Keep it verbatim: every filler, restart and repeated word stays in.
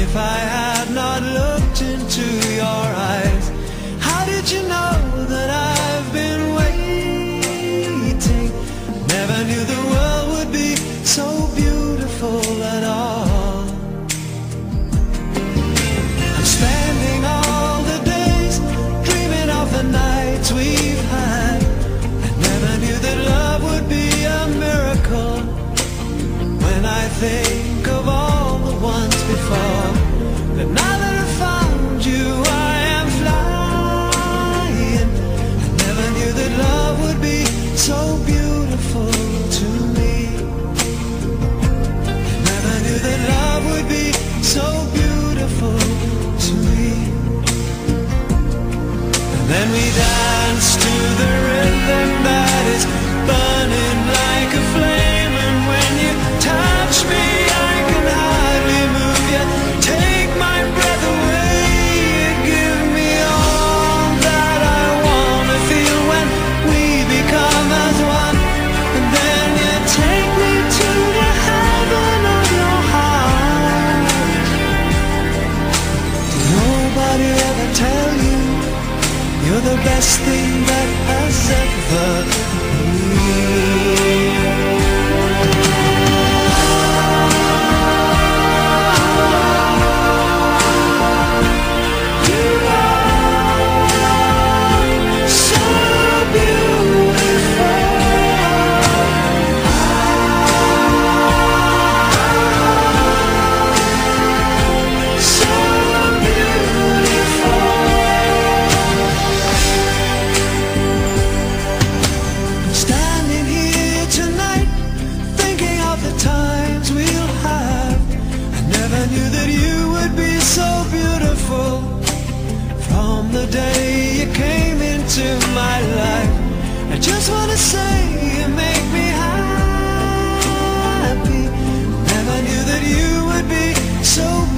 If I had not looked into your eyes, how did you know that I've been waiting? Never knew the world would be so beautiful at all. I'm spending all the days dreaming of the nights we've had. I never knew that love would be a miracle. When I think of all the ones before, but now that I found you, I am flying. I never knew that love would be so beautiful to me. I never knew that love would be so beautiful to me. And then we danced to the rhythm that is burning like a flame. And when you touch me, I can hardly move yet. Take my breath away. You give me all that I want to feel when we become as one. And then you take me to the heaven of your heart. Did nobody ever tell you you're the best thing that has ever been? The day you came into my life, I just wanna say you make me happy. Never knew that you would be so